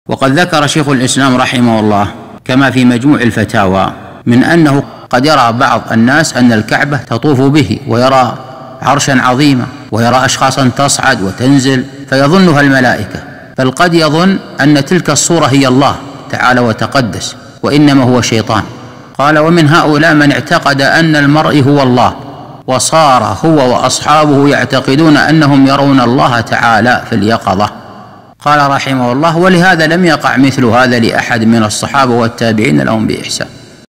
وقد ذكر شيخ الإسلام رحمه الله كما في مجموع الفتاوى من أنه قد يرى بعض الناس أن الكعبة تطوف به، ويرى عرشا عظيما، ويرى أشخاصا تصعد وتنزل فيظنها الملائكة، بل قد يظن أن تلك الصورة هي الله تعالى وتقدس، وإنما هو شيطان. قال: ومن هؤلاء من اعتقد أن المرء هو الله، وصار هو وأصحابه يعتقدون أنهم يرون الله تعالى في اليقظة. قال رحمه الله: ولهذا لم يقع مثل هذا لأحد من الصحابة والتابعين لهم بإحسان.